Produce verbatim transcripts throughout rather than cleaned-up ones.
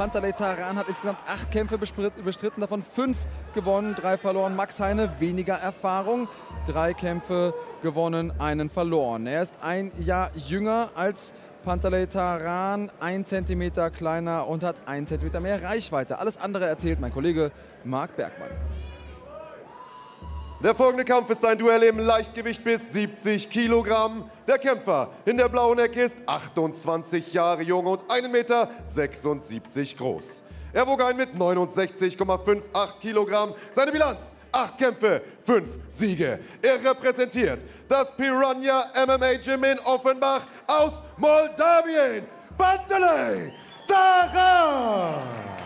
Pantelei Taran hat insgesamt acht Kämpfe bestritten, davon fünf gewonnen, drei verloren. Max Heine weniger Erfahrung, drei Kämpfe gewonnen, einen verloren. Er ist ein Jahr jünger als Pantelei Taran, ein Zentimeter kleiner und hat ein Zentimeter mehr Reichweite. Alles andere erzählt mein Kollege Marc Bergmann. Der folgende Kampf ist ein Duell im Leichtgewicht bis siebzig Kilogramm. Der Kämpfer in der blauen Ecke ist achtundzwanzig Jahre jung und ein Meter sechsundsiebzig groß. Er wog ein mit neunundsechzig Komma achtzig Kilogramm. Seine Bilanz: acht Kämpfe, fünf Siege. Er repräsentiert das Piranha M M A Gym in Offenbach aus Moldawien. Pantelei Taran!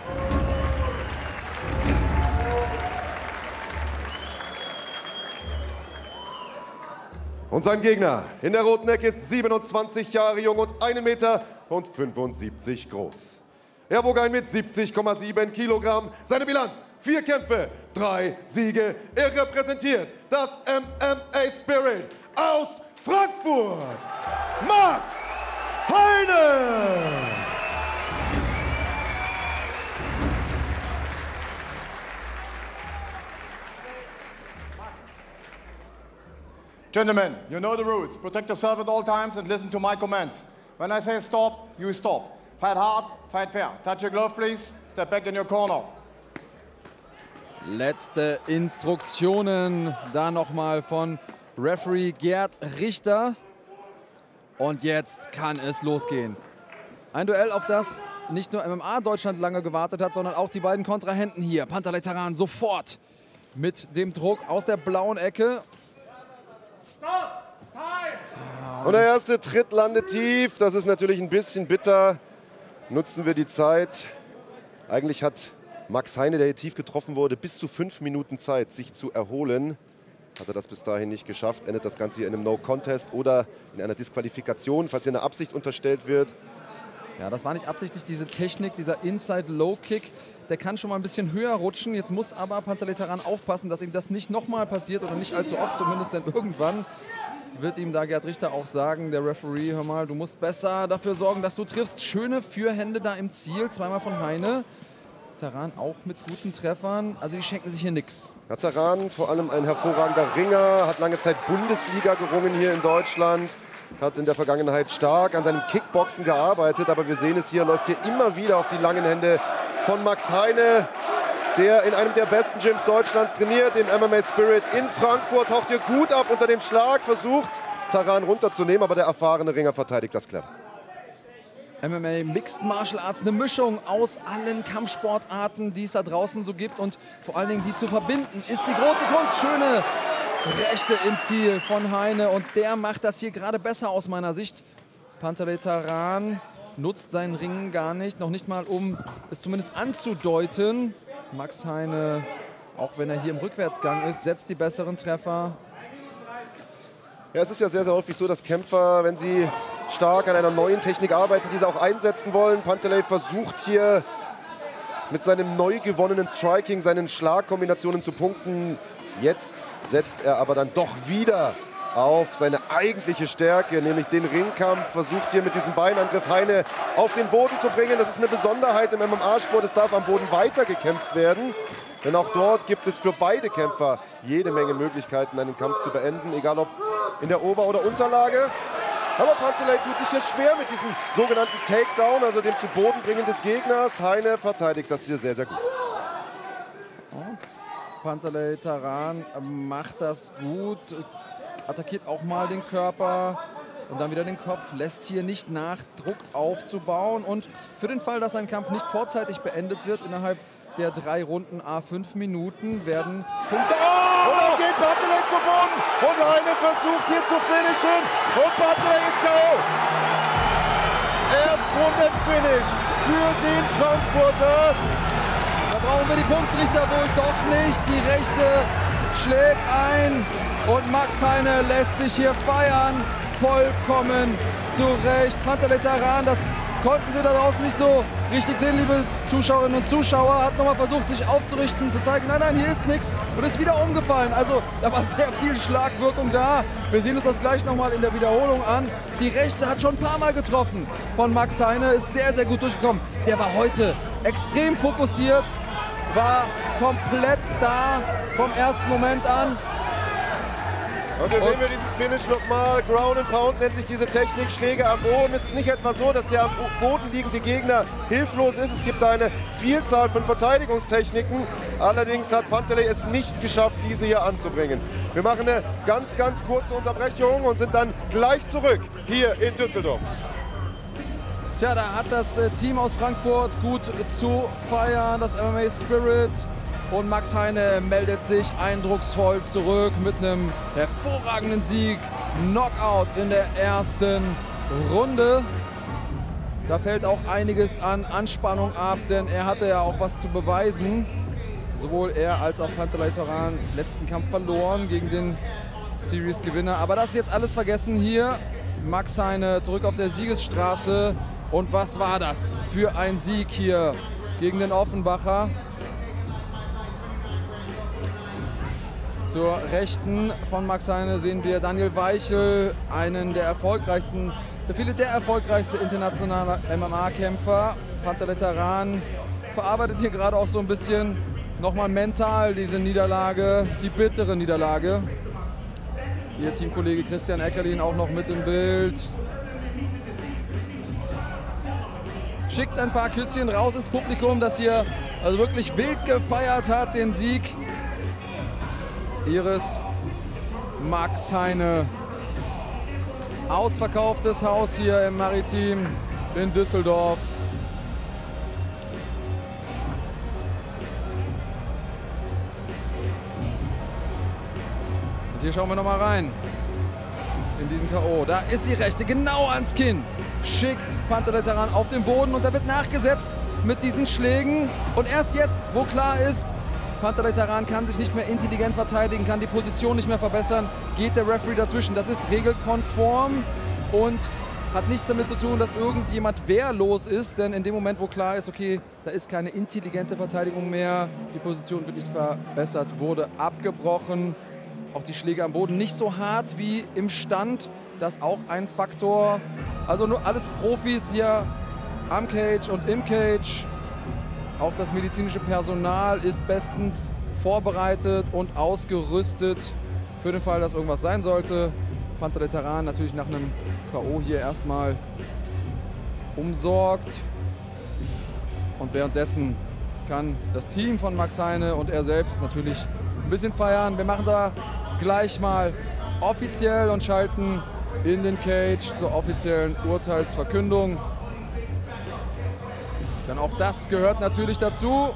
Und sein Gegner in der roten Ecke ist siebenundzwanzig Jahre jung und ein Meter fünfundsiebzig groß. Er wog ein mit siebzig Komma sieben Kilogramm. Seine Bilanz: vier Kämpfe, drei Siege. Er repräsentiert das M M A Spirit aus Frankfurt. Max Heine! Gentlemen, you know the rules. Protect yourself at all times and listen to my commands. When I say stop, you stop. Fight hard, fight fair. Touch your glove, please. Step back in your corner. Letzte Instruktionen da nochmal von Referee Gerd Richter. Und jetzt kann es losgehen. Ein Duell, auf das nicht nur M M A Deutschland lange gewartet hat, sondern auch die beiden Kontrahenten hier. Pantelei Taran sofort mit dem Druck aus der blauen Ecke. Und der erste Tritt landet tief. Das ist natürlich ein bisschen bitter. Nutzen wir die Zeit. Eigentlich hat Max Heine, der hier tief getroffen wurde, bis zu fünf Minuten Zeit, sich zu erholen. Hat er das bis dahin nicht geschafft, endet das Ganze hier in einem No-Contest oder in einer Disqualifikation, falls hier eine Absicht unterstellt wird. Ja, das war nicht absichtlich, diese Technik, dieser Inside-Low-Kick. Der kann schon mal ein bisschen höher rutschen. Jetzt muss aber Pantelei Taran aufpassen, dass ihm das nicht nochmal passiert oder nicht allzu oft zumindest, denn irgendwann wird ihm da Gerd Richter auch sagen, der Referee, hör mal, du musst besser dafür sorgen, dass du triffst. Schöne Führhände da im Ziel, zweimal von Heine. Taran auch mit guten Treffern, also die schenken sich hier nichts. Ja, Taran, vor allem ein hervorragender Ringer, hat lange Zeit Bundesliga gerungen hier in Deutschland. Hat in der Vergangenheit stark an seinem Kickboxen gearbeitet, aber wir sehen es hier, läuft hier immer wieder auf die langen Hände von Max Heine, der in einem der besten Gyms Deutschlands trainiert, im M M A Spirit in Frankfurt, taucht hier gut ab unter dem Schlag, versucht Taran runterzunehmen, aber der erfahrene Ringer verteidigt das clever. M M A Mixed Martial Arts, eine Mischung aus allen Kampfsportarten, die es da draußen so gibt und vor allen Dingen die zu verbinden, ist die große Kunst. Schöne Rechte im Ziel von Heine und der macht das hier gerade besser aus meiner Sicht. Pantelei Taran nutzt seinen Ring gar nicht, noch nicht mal um es zumindest anzudeuten. Max Heine, auch wenn er hier im Rückwärtsgang ist, setzt die besseren Treffer. Ja, es ist ja sehr, sehr häufig so, dass Kämpfer, wenn sie stark an einer neuen Technik arbeiten, diese auch einsetzen wollen. Pantelei versucht hier mit seinem neu gewonnenen Striking, seinen Schlagkombinationen zu punkten. Jetzt setzt er aber dann doch wieder auf seine eigentliche Stärke, nämlich den Ringkampf, versucht hier mit diesem Beinangriff Heine auf den Boden zu bringen. Das ist eine Besonderheit im M M A-Sport, es darf am Boden weiter gekämpft werden. Denn auch dort gibt es für beide Kämpfer jede Menge Möglichkeiten, einen Kampf zu beenden, egal ob in der Ober- oder Unterlage. Aber Pantelei tut sich hier schwer mit diesem sogenannten Takedown, also dem zu Boden bringen des Gegners. Heine verteidigt das hier sehr, sehr gut. Pantelei Taran macht das gut, attackiert auch mal den Körper und dann wieder den Kopf, lässt hier nicht nach, Druck aufzubauen. Und für den Fall, dass ein Kampf nicht vorzeitig beendet wird, innerhalb der drei Runden à fünf Minuten werden Punkte. Oh! Und dann geht Pantelei zu Boden und Heine versucht hier zu finishen und Pantelei ist K O. Erstrundenfinish für den Frankfurter. Da brauchen wir die Punktrichter wohl doch nicht. Die Rechte schlägt ein und Max Heine lässt sich hier feiern. Vollkommen zu Recht. Pantelei Taran, das konnten Sie da draußen nicht so richtig sehen, liebe Zuschauerinnen und Zuschauer. Hat nochmal versucht, sich aufzurichten, zu zeigen, nein, nein, hier ist nichts. Und ist wieder umgefallen. Also da war sehr viel Schlagwirkung da. Wir sehen uns das gleich nochmal in der Wiederholung an. Die Rechte hat schon ein paar Mal getroffen von Max Heine. Ist sehr, sehr gut durchgekommen. Der war heute extrem fokussiert, war komplett da vom ersten Moment an. Und hier sehen wir dieses Finish nochmal. Ground and Pound nennt sich diese Technik. Schläge am Boden. Es ist nicht etwa so, dass der am Boden liegende Gegner hilflos ist. Es gibt eine Vielzahl von Verteidigungstechniken. Allerdings hat Panteley es nicht geschafft, diese hier anzubringen. Wir machen eine ganz, ganz kurze Unterbrechung und sind dann gleich zurück hier in Düsseldorf. Tja, da hat das Team aus Frankfurt gut zu feiern, das M M A Spirit. Und Max Heine meldet sich eindrucksvoll zurück mit einem hervorragenden Sieg. Knockout in der ersten Runde. Da fällt auch einiges an Anspannung ab, denn er hatte ja auch was zu beweisen. Sowohl er als auch Panteley Tarran letzten Kampf verloren gegen den Series-Gewinner. Aber das ist jetzt alles vergessen hier. Max Heine zurück auf der Siegesstraße. Und was war das für ein Sieg hier gegen den Offenbacher? Zur Rechten von Max Heine sehen wir Daniel Weichel, einen der erfolgreichsten, für viele der erfolgreichste internationale M M A-Kämpfer. Panteley Tarran verarbeitet hier gerade auch so ein bisschen nochmal mental diese Niederlage, die bittere Niederlage. Ihr Teamkollege Christian Eckerlin auch noch mit im Bild. Schickt ein paar Küsschen raus ins Publikum, das hier also wirklich wild gefeiert hat, den Sieg ihres Max Heine. Ausverkauftes Haus hier im Maritim in Düsseldorf. Und hier schauen wir noch mal rein in diesen K O. Da ist die rechte genau ans Kinn. Schickt Panteley Tarran auf den Boden und da wird nachgesetzt mit diesen Schlägen. Und erst jetzt, wo klar ist, Panteley Tarran kann sich nicht mehr intelligent verteidigen, kann die Position nicht mehr verbessern, geht der Referee dazwischen. Das ist regelkonform und hat nichts damit zu tun, dass irgendjemand wehrlos ist. Denn in dem Moment, wo klar ist, okay, da ist keine intelligente Verteidigung mehr, die Position wird nicht verbessert, wurde abgebrochen. Auch die Schläge am Boden nicht so hart wie im Stand. Das ist auch ein Faktor. Also nur alles Profis hier am Cage und im Cage. Auch das medizinische Personal ist bestens vorbereitet und ausgerüstet für den Fall, dass irgendwas sein sollte. Panteley Tarran natürlich nach einem K O hier erstmal umsorgt. Und währenddessen kann das Team von Max Heine und er selbst natürlich ein bisschen feiern. Wir machen es aber gleich mal offiziell und schalten in den Cage zur offiziellen Urteilsverkündung. Denn auch das gehört natürlich dazu.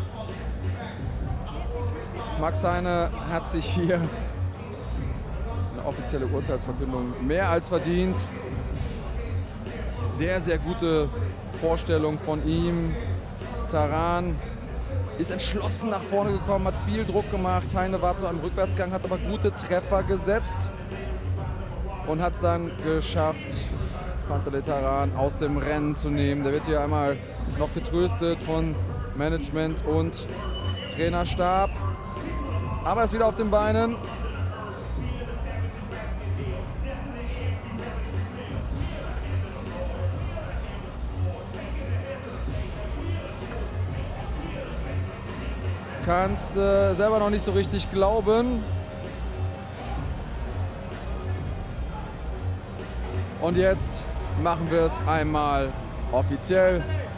Max Heine hat sich hier eine offizielle Urteilsverkündung mehr als verdient. Sehr, sehr gute Vorstellung von ihm. Tarran ist entschlossen nach vorne gekommen, hat viel Druck gemacht. Heine war zwar im Rückwärtsgang, hat aber gute Treffer gesetzt und hat es dann geschafft, Panteley Tarran aus dem Rennen zu nehmen. Der wird hier einmal noch getröstet von Management und Trainerstab. Aber er ist wieder auf den Beinen. Kann es äh, selber noch nicht so richtig glauben. Und jetzt machen wir es einmal offiziell.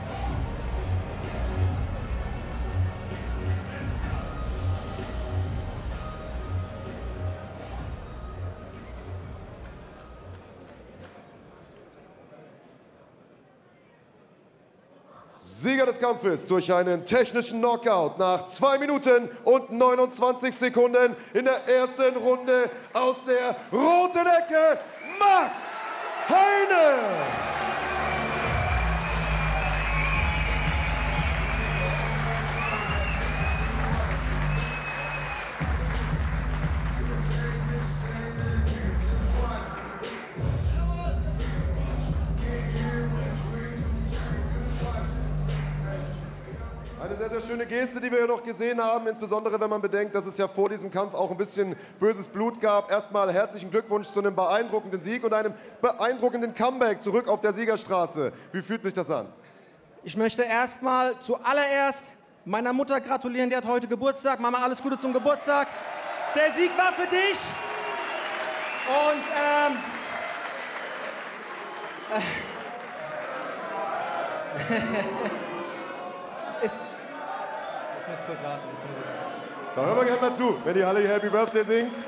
Sieger des Kampfes durch einen technischen Knockout nach zwei Minuten und neunundzwanzig Sekunden in der ersten Runde aus der roten Ecke, Max Heine! Eine sehr, sehr schöne Geste, die wir ja noch gesehen haben, insbesondere wenn man bedenkt, dass es ja vor diesem Kampf auch ein bisschen böses Blut gab. Erstmal herzlichen Glückwunsch zu einem beeindruckenden Sieg und einem beeindruckenden Comeback zurück auf der Siegerstraße. Wie fühlt sich das an? Ich möchte erstmal zuallererst meiner Mutter gratulieren, die hat heute Geburtstag. Mama, alles Gute zum Geburtstag. Der Sieg war für dich. Und ähm, äh, es, ich muss kurz warten. Das muss ich. Da hören wir gerne mal zu, wenn die Halle Happy Birthday singt.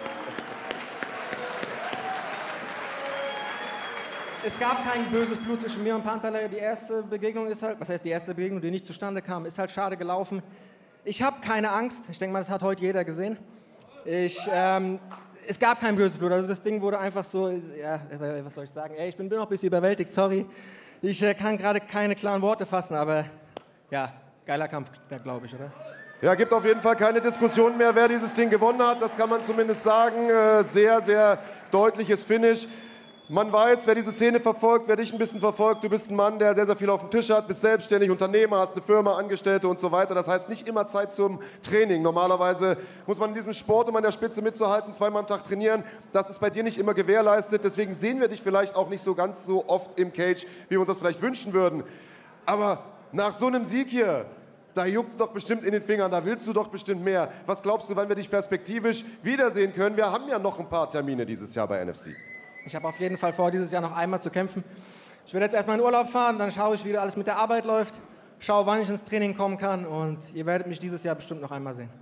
Es gab kein böses Blut zwischen mir und Pantherley. Die erste Begegnung ist halt, was heißt die erste Begegnung, die nicht zustande kam, ist halt schade gelaufen. Ich habe keine Angst. Ich denke mal, das hat heute jeder gesehen. Ich, ähm, es gab kein böses Blut. Also das Ding wurde einfach so, ja, was soll ich sagen? Ey, ich bin, bin noch ein bisschen überwältigt, sorry. Ich äh, kann gerade keine klaren Worte fassen, aber ja, geiler Kampf, glaube ich, oder? Ja, gibt auf jeden Fall keine Diskussion mehr, wer dieses Ding gewonnen hat. Das kann man zumindest sagen. Äh, sehr, sehr deutliches Finish. Man weiß, wer diese Szene verfolgt, wer dich ein bisschen verfolgt, du bist ein Mann, der sehr, sehr viel auf dem Tisch hat, bist selbstständig, Unternehmer, hast eine Firma, Angestellte und so weiter. Das heißt, nicht immer Zeit zum Training. Normalerweise muss man in diesem Sport, um an der Spitze mitzuhalten, zweimal am Tag trainieren. Das ist bei dir nicht immer gewährleistet. Deswegen sehen wir dich vielleicht auch nicht so ganz so oft im Cage, wie wir uns das vielleicht wünschen würden. Aber nach so einem Sieg hier, da juckt es doch bestimmt in den Fingern, da willst du doch bestimmt mehr. Was glaubst du, wann wir dich perspektivisch wiedersehen können? Wir haben ja noch ein paar Termine dieses Jahr bei N F C. Ich habe auf jeden Fall vor, dieses Jahr noch einmal zu kämpfen. Ich werde jetzt erstmal in Urlaub fahren, dann schaue ich, wie alles mit der Arbeit läuft, schaue, wann ich ins Training kommen kann und ihr werdet mich dieses Jahr bestimmt noch einmal sehen.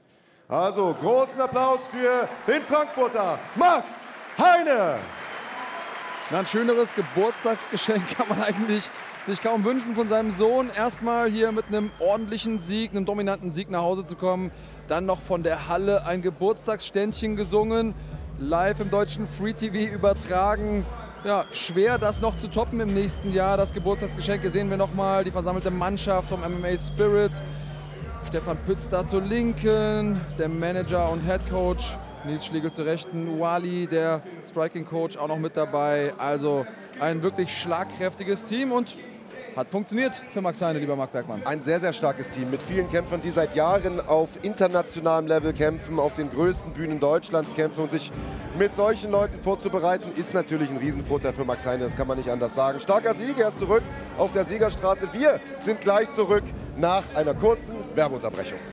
Also, großen Applaus für den Frankfurter Max Heine. Na, ein schöneres Geburtstagsgeschenk kann man eigentlich sich kaum wünschen von seinem Sohn. Erstmal hier mit einem ordentlichen Sieg, einem dominanten Sieg nach Hause zu kommen. Dann noch von der Halle ein Geburtstagsständchen gesungen. Live im deutschen Free T V übertragen. Ja, schwer das noch zu toppen im nächsten Jahr. Das Geburtstagsgeschenk, hier sehen wir nochmal die versammelte Mannschaft vom M M A Spirit. Stefan Pütz da zur Linken, der Manager und Head Coach. Nils Schlegel zur Rechten, Wally, der Striking Coach, auch noch mit dabei. Also ein wirklich schlagkräftiges Team und hat funktioniert für Max Heine, lieber Marc Bergmann. Ein sehr, sehr starkes Team mit vielen Kämpfern, die seit Jahren auf internationalem Level kämpfen, auf den größten Bühnen Deutschlands kämpfen und sich mit solchen Leuten vorzubereiten, ist natürlich ein Riesenvorteil für Max Heine, das kann man nicht anders sagen. Starker Sieg, er ist zurück auf der Siegerstraße. Wir sind gleich zurück nach einer kurzen Werbeunterbrechung.